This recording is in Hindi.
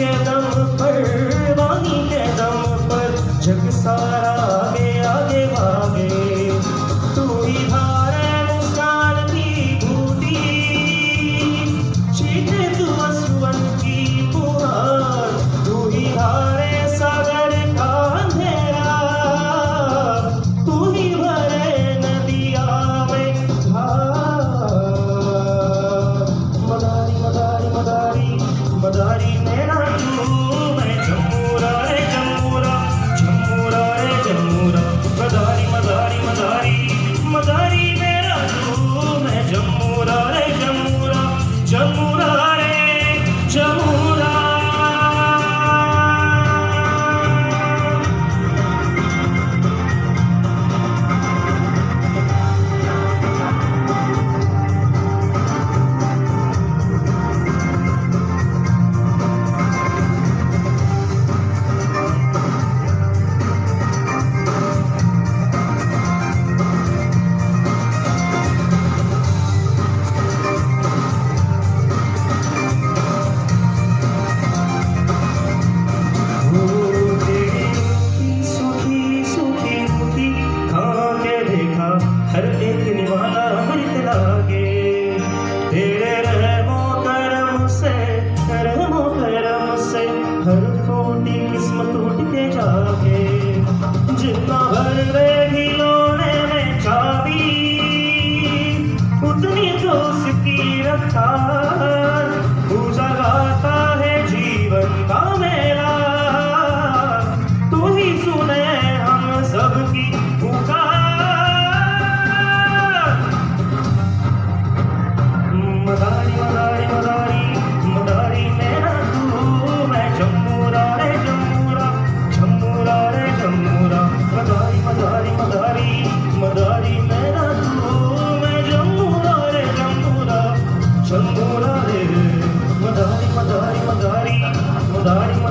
के दम पर, वाणी के दम पर जग सारा आगे आगे भागे। तू ही धारे मुस्कान की बूटी, छीटे तू आंसुओं की फुहार। तू ही धारे सागर का अंधेरा, तू ही भरे नदिया में धार। मदारी मदारी मदारी मदारी मेरा तू, मैं जम्मूरा रे जम्मूरा, जम्मूरा रे जम्मूरा। मदारी मदारी मदारी मदारी मेरा तू, मैं जम्मूरा रे जम्मूरा, जम्मूरा रे जम्मूरा। हर एक निवाला अमृत लागे, तेरे रहमो करम से हर फूटी किस्मत उठ के जागे। जितना भर दे खिलौने में चाबी, उतनी तो उसकी रफ्तार। तू जगाता है जीवन का मेला, तू ही सुने हम सबकी पुकार। मदारी मदारी मदारी मदारी मेरा तू, मैं जम्मूरा रे जम्मूरा, जम्मूरा रे जम्मूरा। मदारी मदारी मदारी मदारी मेरा तू, मैं जम्मूरा रे जम्मूरा, जम्मूरा रे। मदारी मदारी मदारी मदारी